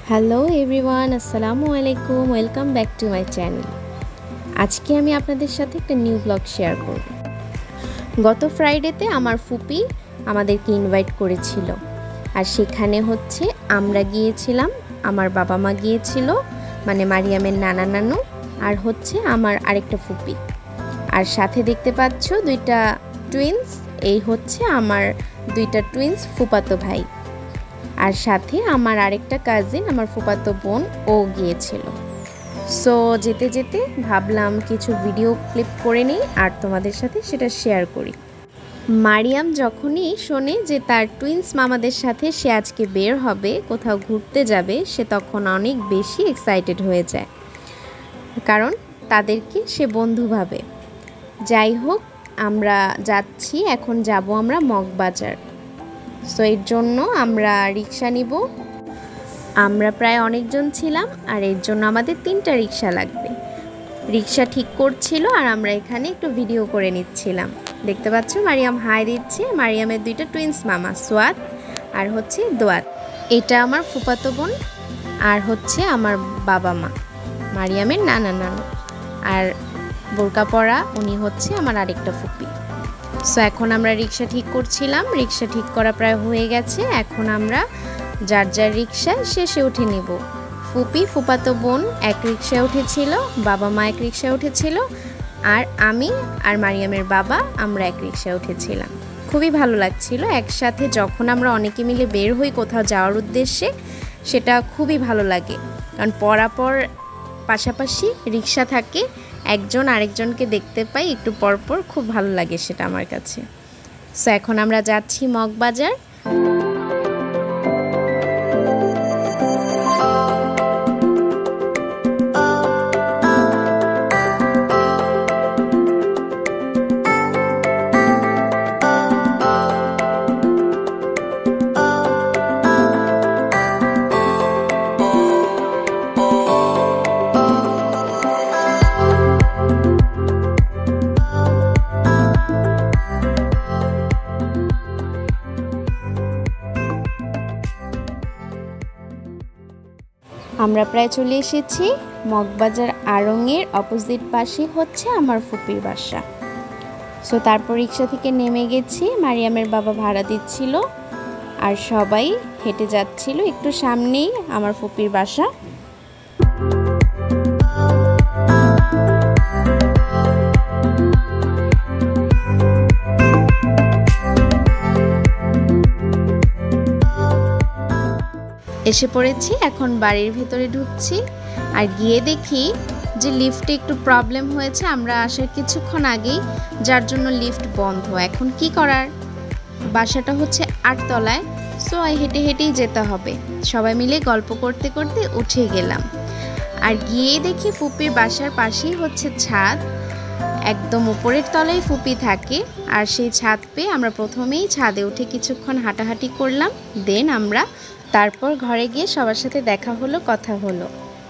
Hello everyone, আসসালামু আলাইকুম। Welcome back to my channel. আজকে আমি আপনাদের সাথে একটা নিউ ব্লগ শেয়ার করব। গত ফ্রাইডেতে আমার ফুপি আমাদেরকে ইনভাইট করেছিল, আর সেখানে আমরা গিয়েছিলাম, আমার বাবা মা গিয়েছিল, মানে মারিয়ামের নানা নানু, আর আমার আরেকটা ফুপি, আর সাথে দেখতে পাচ্ছ দুইটা টুইন্স। এই আমার দুইটা টুইন্স ফুপাতো ভাই, আর সাথে আমার আরেকটা কাজিন, আমার ফুফাতো বোন, ও গিয়েছিল। সো যেতে যেতে ভাবলাম কিছু ভিডিও ক্লিপ করে নিই আর তোমাদের সাথে সেটা শেয়ার করি। মারিয়াম যখনই শোনে যে তার টুইন্স মামাদের সাথে সে আজকে বের হবে, কোথাও ঘুরতে যাবে, সে তখন অনেক বেশি এক্সাইটেড হয়ে যায়, কারণ তাদেরকে সে বন্ধু ভাবে। যাই হোক, আমরা যাচ্ছি, এখন যাব আমরা মগবাজার। সো এর জন্য আমরা রিক্সা নিব। আমরা প্রায় অনেকজন ছিলাম, আর এর জন্য আমাদের 3টা রিক্সা লাগবে। রিক্সা ঠিক করছিল আর আমরা এখানে একটু ভিডিও করে নিচ্ছিলাম। দেখতে পাচ্ছ মারিয়াম হাই দিচ্ছে। মারিয়ামের দুইটা টুইন্স মামা, সোয়াদ আর দোয়াত। এটা আমার ফুফাতো বোন, আর আমার বাবা মা, মারিয়ামের নানা নানু, আর বোরকা পরা উনি আমার আরেকটা ফুপি। সো এখন আমরা রিক্সা ঠিক করছিলাম। রিক্সা ঠিক করা প্রায় হয়ে গেছে। এখন আমরা যার যার রিক্সায় শেষে উঠে নিব। ফুপি ফুপাতো বোন এক রিক্সায় উঠেছিল, বাবা মা এক রিক্সায় উঠেছিল, আর আমি আর মারিয়ামের বাবা আমরা এক রিক্সায় উঠেছিলাম। খুবই ভালো লাগছিল একসাথে যখন আমরা অনেকে মিলে বের হই কোথাও যাওয়ার উদ্দেশ্যে। সেটা খুবই ভালো লাগে, কারণ পরাপর পাশাপাশি রিক্সা থাকে, একজন আরেকজনকে দেখতে পাই একটু পরপর, খুব ভালো লাগে সেটা আমার কাছে। সো এখন আমরা যাচ্ছি মগবাজার। আমরা প্রায় চলে এসেছি মগবাজার। আড়ংয়ের অপোজিট পাশে আমার ফুপির বাসা। সো তারপর রিক্সা থেকে নেমে গেছি। মারিয়ামের বাবা ভাড়া দিচ্ছিল, আর সবাই হেঁটে যাচ্ছিল। একটু সামনেই আমার ফুপির বাসা। এসে পড়েছি, এখন বাড়ির ভেতরে ঢুকছি। আর গিয়ে দেখি যে লিফটে একটু প্রবলেম হয়েছে আমরা আসার কিছুক্ষণ আগেই, যার জন্য লিফট বন্ধ। এখন কি করার, বাসাটা 8 তলায়। সো হেঁটে হেঁটেই যেতে হবে। সবাই মিলে গল্প করতে করতে উঠে গেলাম। আর গিয়ে দেখি ফুপির বাসার পাশেই ছাদ, একদম উপরের তলায় ফুপি থাকে। আর সেই ছাদ পেয়ে আমরা প্রথমেই ছাদে উঠে কিছুক্ষণ হাঁটাহাঁটি করলাম। দেন আমরা তারপর ঘরে গিয়ে সবার সাথে দেখা হলো, কথা হলো,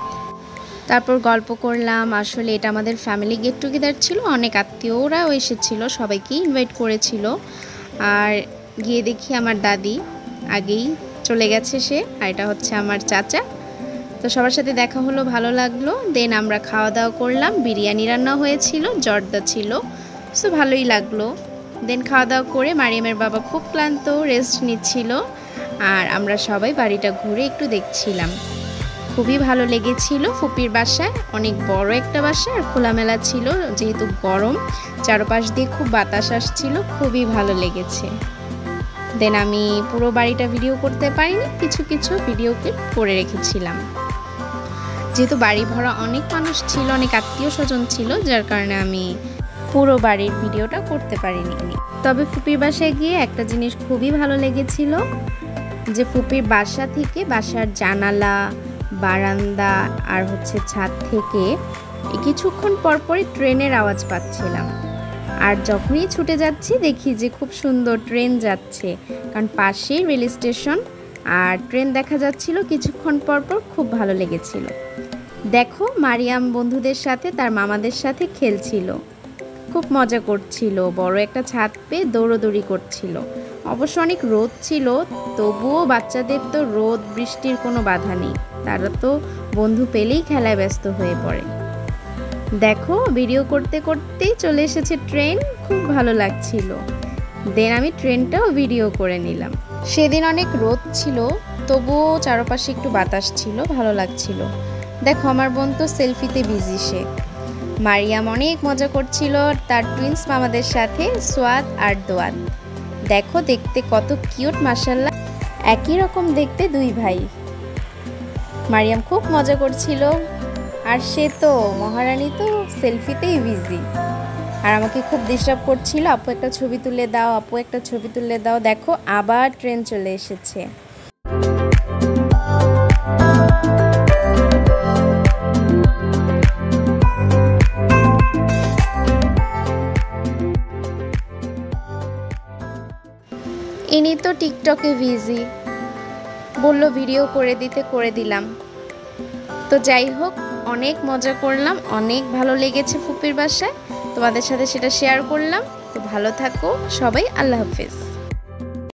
তারপর গল্প করলাম। আসলে এটা আমাদের ফ্যামিলি গেট টুগেদার ছিল, অনেক আত্মীয়রাও এসেছিল, সবাইকেই ইনভাইট করেছিল। আর গিয়ে দেখি আমার দাদি আগেই চলে গেছে সে, আর এটা আমার চাচা। তো সবার সাথে দেখা হলো, ভালো লাগলো। দেন আমরা খাওয়া দাওয়া করলাম। বিরিয়ানি রান্না হয়েছিল, জর্দা ছিল, সো ভালোই লাগলো। দেন খাওয়া দাওয়া করে মারিয়ামের বাবা খুব ক্লান্ত, রেস্ট নিচ্ছিল, আর আমরা সবাই বাড়িটা ঘুরে একটু দেখছিলাম। খুবই ভালো লেগেছিল। ফুপির বাসায় অনেক বড় একটা বাসা, আর খোলামেলা ছিল, যেহেতু গরম, চারপাশ দিয়ে খুব বাতাস আসছিল, খুবই ভালো লেগেছে। দেন আমি পুরো বাড়িটা ভিডিও করতে পারিনি, কিছু কিছু ভিডিও ক্লিপ করে রেখেছিলাম। যেহেতু বাড়ি ভরা অনেক মানুষ ছিল, অনেক আত্মীয় স্বজন ছিল, যার কারণে আমি পুরো বাড়ির ভিডিওটা করতে পারিনি। তবে ফুপির বাসায় গিয়ে একটা জিনিস খুবই ভালো লেগেছিল, যে ফুপির বাসা থেকে বাসার জানালা, বারান্দা আর ছাদ থেকে কিছুক্ষণ পরপরই ট্রেনের আওয়াজ পাচ্ছিলাম। আর যখনই ছুটে যাচ্ছি দেখি যে খুব সুন্দর ট্রেন যাচ্ছে, কারণ পাশেই রেল স্টেশন, আর ট্রেন দেখা যাচ্ছিল কিছুক্ষণ পরপর, খুব ভালো লেগেছিল। দেখো মারিয়াম বন্ধুদের সাথে, তার মামাদের সাথে খেলছিল, খুব মজা করছিল, বড় একটা ছাদ পেয়ে দৌড়দৌড়ি করছিল। অবশ্য অনেক রোদ ছিল, তবুও বাচ্চাদের তো রোদ বৃষ্টির কোনো বাধা নেই। তারা তো বন্ধু পেলেই খেলায় ব্যস্ত হয়ে পড়ে। দেখো ভিডিও করতে করতেই চলে এসেছে ট্রেন, খুব ভালো লাগছিল। দেন আমি ট্রেনটাও ভিডিও করে নিলাম। সেদিন অনেক রোদ ছিল, তবুও চারপাশে একটু বাতাস ছিল, ভালো লাগছিল। দেখো আমার বোন তো সেলফিতে বিজি সে। মারিয়াম অনেক মজা করছিল তার টুইন্স মামাদের সাথে, সোয়াদ আর দোয়াদ। দেখো দেখতে কত কিউট মাশাআল্লাহ, একই রকম দেখতে দুই ভাই। মারিয়াম খুব মজা করছিল, আর সে তো মহারানী তো সেলফিতেই বিজি, আর আমাকে খুব ডিস্টার্ব করছিল, আপু একটা ছবি তুলে দাও, আপু একটা ছবি তুলে দাও। দেখো আবার ট্রেন চলে এসেছে। ইনি তো টিকটকে বিজি, বললো ভিডিও করে দিতে, করে দিলাম। তো যাই হোক, অনেক মজা করলাম, অনেক ভালো লেগেছে ফুপির বাসায়, তোমাদের সাথে সেটা শেয়ার করলাম। তো ভালো থাকো সবাই, আল্লাহ হাফেজ।